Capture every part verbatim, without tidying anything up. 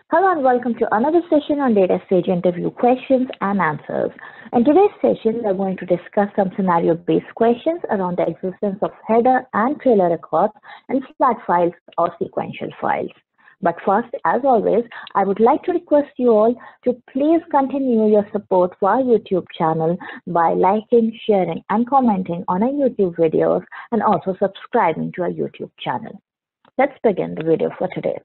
Hello and welcome to another session on DataStage interview questions and answers. In today's session, we're going to discuss some scenario-based questions around the existence of header and trailer records in flat files or sequential files. But first, as always, I would like to request you all to please continue your support for our YouTube channel by liking, sharing, and commenting on our YouTube videos and also subscribing to our YouTube channel. Let's begin the video for today.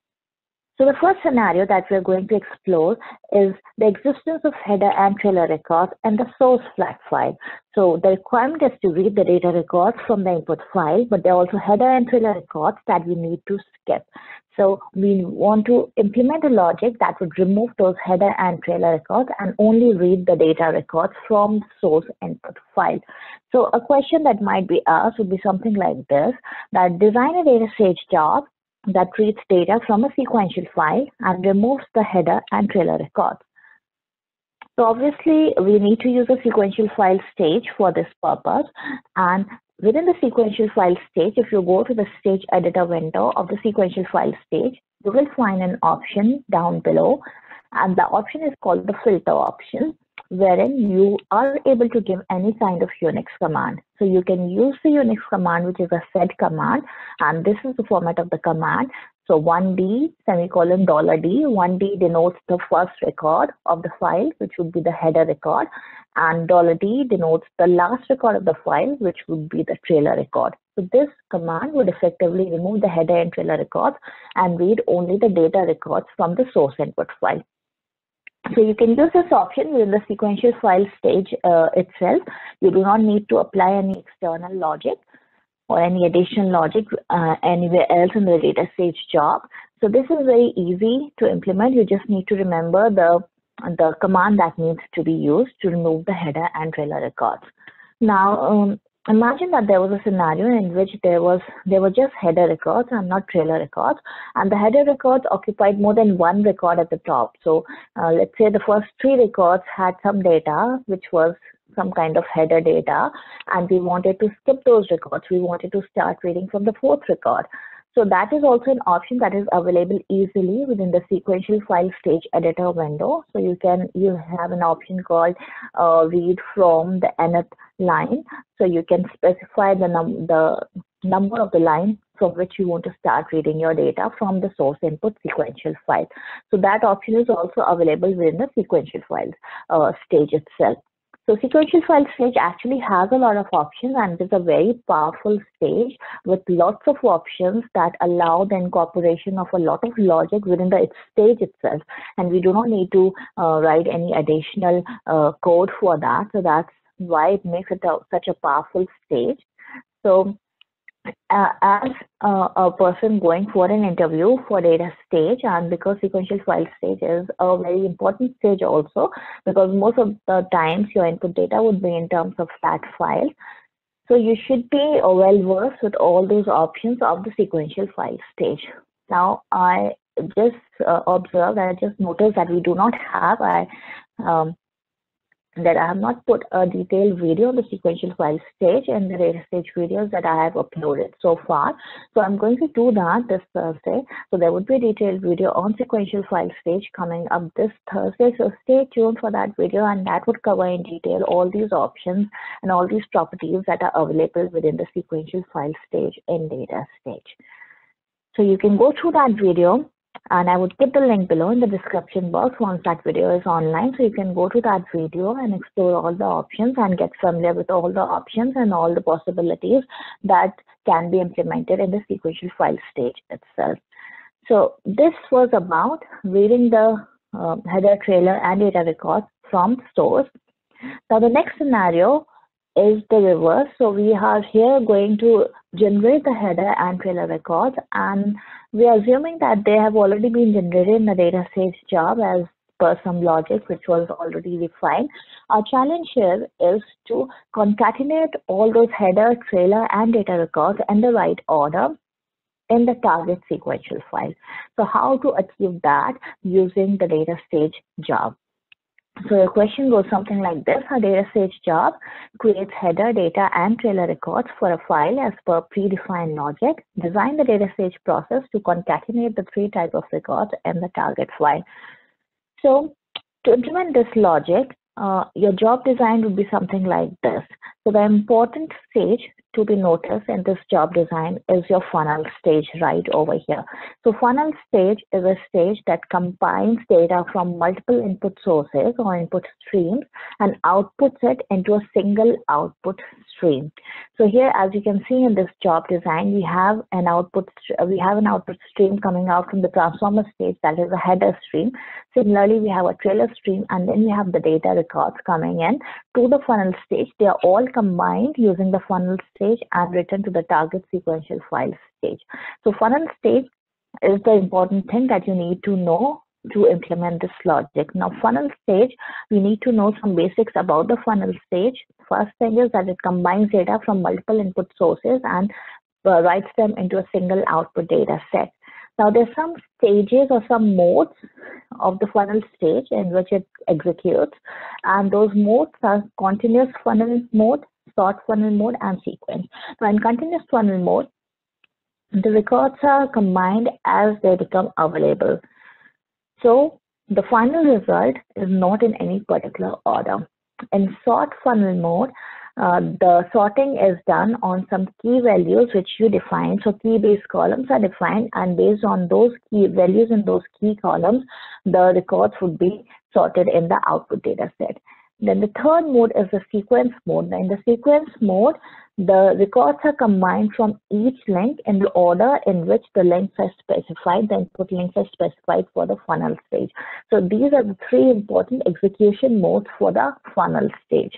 So the first scenario that we're going to explore is the existence of header and trailer records in the source flat file. So the requirement is to read the data records from the input file, but there are also header and trailer records that we need to skip. So we want to implement a logic that would remove those header and trailer records and only read the data records from the source input file. So a question that might be asked would be something like this, that design a DataStage job that reads data from a sequential file and removes the header and trailer records. So obviously, we need to use a sequential file stage for this purpose. And within the sequential file stage, if you go to the stage editor window of the sequential file stage, you will find an option down below. And the option is called the filter option, wherein you are able to give any kind of Unix command. So you can use the Unix command, which is a sed command, and this is the format of the command. So one D semicolon dollar D, one D denotes the first record of the file, which would be the header record, and dollar D denotes the last record of the file, which would be the trailer record. So this command would effectively remove the header and trailer records and read only the data records from the source input file. So you can use this option within the sequential file stage uh, itself. You do not need to apply any external logic or any additional logic uh, anywhere else in the DataStage job. So this is very easy to implement. You just need to remember the, the command that needs to be used to remove the header and trailer records. Now, um, imagine that there was a scenario in which there was there were just header records and not trailer records, and the header records occupied more than one record at the top. So uh, let's say the first three records had some data which was some kind of header data, and we wanted to skip those records. We wanted to start reading from the fourth record. So that is also an option that is available easily within the sequential file stage editor window. So you can you have an option called uh, read from the nth line. So you can specify the num the number of the line from which you want to start reading your data from the source input sequential file. So that option is also available within the sequential files uh, stage itself. So sequential file stage actually has a lot of options, and it is a very powerful stage with lots of options that allow the incorporation of a lot of logic within the stage itself. And we do not need to uh, write any additional uh, code for that. So that's why it makes it a, such a powerful stage. So Uh, as uh, a person going for an interview for DataStage, and because sequential file stage is a very important stage also, because most of the times your input data would be in terms of flat files. So you should be uh, well versed with all those options of the sequential file stage. Now, I just uh, observed, I just noticed that we do not have, I um, that I have not put a detailed video on the sequential file stage and the DataStage videos that I have uploaded so far. So I'm going to do that this Thursday. So there would be a detailed video on sequential file stage coming up this Thursday. So stay tuned for that video, and that would cover in detail all these options and all these properties that are available within the sequential file stage in DataStage. So you can go through that video, and I would put the link below in the description box once that video is online. So you can go to that video and explore all the options and get familiar with all the options and all the possibilities that can be implemented in the sequential file stage itself. So this was about reading the uh, header, trailer, and data records from source. Now the next scenario is the reverse. So we are here going to generate the header and trailer records, and we are assuming that they have already been generated in the DataStage job as per some logic which was already defined. Our challenge here is to concatenate all those header, trailer, and data records in the right order in the target sequential file. So how to achieve that using the DataStage job? So your question goes something like this: a DataStage job creates header, data, and trailer records for a file as per predefined logic. Design the DataStage process to concatenate the three types of records in the target file. So to implement this logic, uh, your job design would be something like this. So the important stage to be noticed in this job design is your funnel stage right over here. So funnel stage is a stage that combines data from multiple input sources or input streams and outputs it into a single output stream. So here, as you can see in this job design, we have an output we have an output stream coming out from the transformer stage, that is a header stream. Similarly, we have a trailer stream, and then we have the data records coming in to the funnel stage. They are all combined using the funnel stage and written to the target sequential file stage. So funnel stage is the important thing that you need to know to implement this logic. Now, funnel stage, we need to know some basics about the funnel stage. First thing is that it combines data from multiple input sources and uh, writes them into a single output data set. Now, there's some stages or some modes of the funnel stage in which it executes, and those modes are continuous funnel mode, sort funnel mode, and sequence. Now, in continuous funnel mode, the records are combined as they become available. So the final result is not in any particular order. In sort funnel mode, uh, the sorting is done on some key values which you define. So key-based columns are defined, and based on those key values in those key columns, the records would be sorted in the output data set. Then the third mode is the sequence mode. Now, in the sequence mode, the records are combined from each link in the order in which the links are specified, the input links are specified for the funnel stage. So these are the three important execution modes for the funnel stage.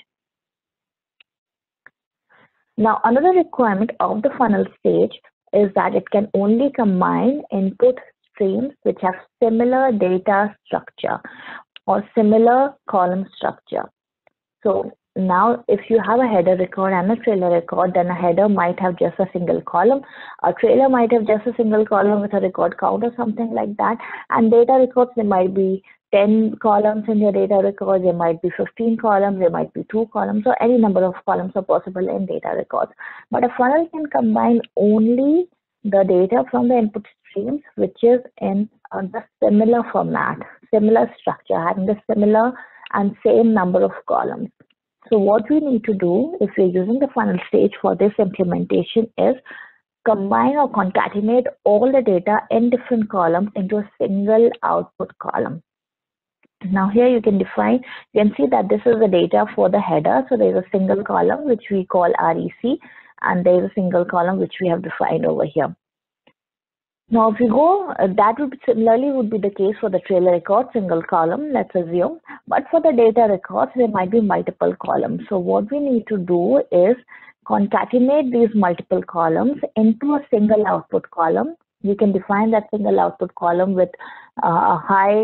Now, another requirement of the funnel stage is that it can only combine input streams which have similar data structure or similar column structure. So now, if you have a header record and a trailer record, then a header might have just a single column, a trailer might have just a single column with a record count or something like that, and data records, there might be ten columns in your data record, there might be fifteen columns, there might be two columns, or any number of columns are possible in data records. But a funnel can combine only the data from the input streams, which is in uh, the similar format, similar structure, having the similar and same number of columns. So what we need to do if we're using the funnel stage for this implementation is combine or concatenate all the data in different columns into a single output column. Now here you can define, you can see that this is the data for the header. So there's a single column which we call R E C, and there's a single column which we have defined over here. Now, if you go, uh, that would be similarly would be the case for the trailer record, single column, let's assume. But for the data records, there might be multiple columns. So what we need to do is concatenate these multiple columns into a single output column. You can define that single output column with uh, a high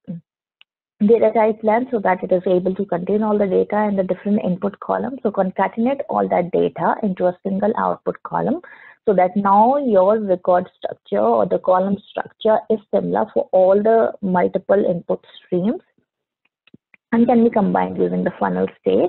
data type length so that it is able to contain all the data in the different input columns. So concatenate all that data into a single output column, so that now your record structure or the column structure is similar for all the multiple input streams and can be combined using the funnel stage.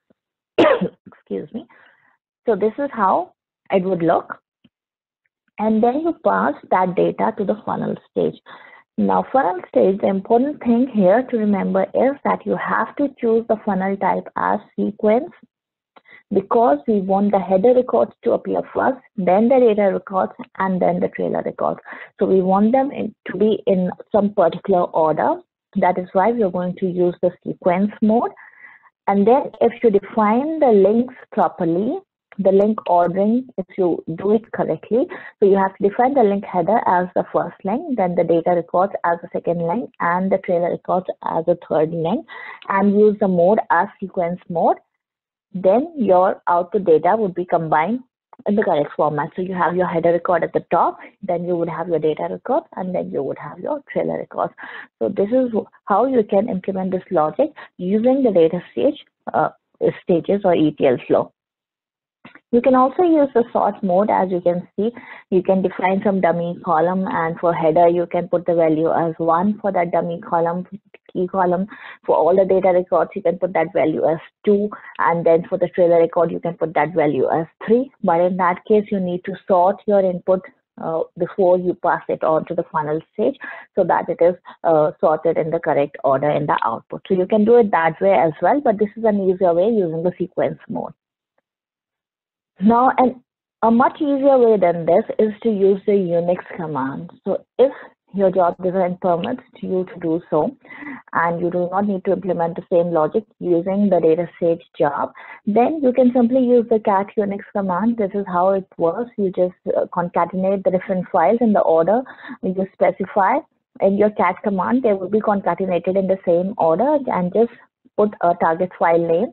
Excuse me. So this is how it would look. And then you pass that data to the funnel stage. Now, funnel stage, the important thing here to remember is that you have to choose the funnel type as sequence, because we want the header records to appear first, then the data records, and then the trailer records. So we want them in, to be in some particular order. That is why we are going to use the sequence mode. And then if you define the links properly, the link ordering, if you do it correctly, so you have to define the link header as the first link, then the data records as the second link, and the trailer records as the third link, and use the mode as sequence mode. Then your output data would be combined in the correct format. So you have your header record at the top, then you would have your data record, and then you would have your trailer records. So this is how you can implement this logic using the data stage uh, stages or E T L flow. You can also use the sort mode. As you can see, you can define some dummy column, and for header you can put the value as one for that dummy column. key column. For all the data records, you can put that value as two, and then for the trailer record, you can put that value as three. But in that case, you need to sort your input uh, before you pass it on to the final stage, so that it is uh, sorted in the correct order in the output. So you can do it that way as well, but this is an easier way using the sequence mode. Now, and a much easier way than this is to use the Unix command. So if your job design permits you to do so, and you do not need to implement the same logic using the DataStage job, then you can simply use the cat Unix command. This is how it works. You just uh, concatenate the different files in the order you specify. In your cat command, they will be concatenated in the same order, and just put a target file name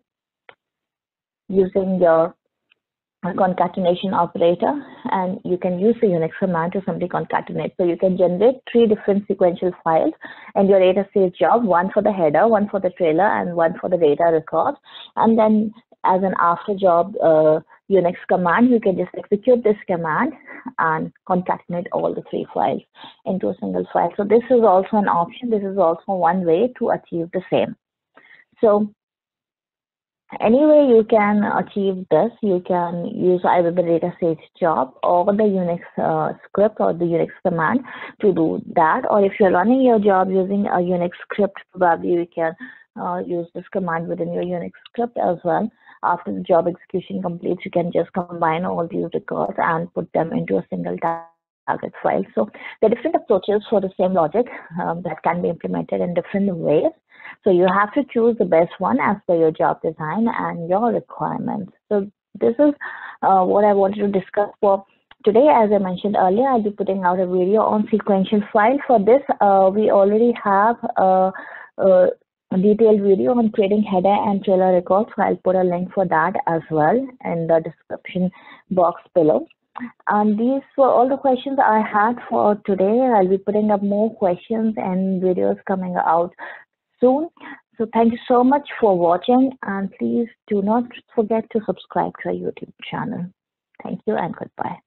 using your concatenation operator, and you can use the Unix command to simply concatenate. So you can generate three different sequential files in your DataStage job, one for the header, one for the trailer, and one for the data record. And then as an after job uh, Unix command, you can just execute this command and concatenate all the three files into a single file. So this is also an option. This is also one way to achieve the same. So anyway, you can achieve this. You can use either the DataStage job or the Unix uh, script or the Unix command to do that. Or if you're running your job using a Unix script, probably you can uh, use this command within your Unix script as well. After the job execution completes, you can just combine all these records and put them into a single target file. So there are different approaches for the same logic um, that can be implemented in different ways. So you have to choose the best one as per your job design and your requirements. So this is uh, what I wanted to discuss for today. As I mentioned earlier, I'll be putting out a video on sequential file. For this, uh, we already have a, a detailed video on creating header and trailer records. So I'll put a link for that as well in the description box below. And these were all the questions I had for today. I'll be putting up more questions and videos coming out soon. So thank you so much for watching, and please do not forget to subscribe to our YouTube channel. Thank you and goodbye.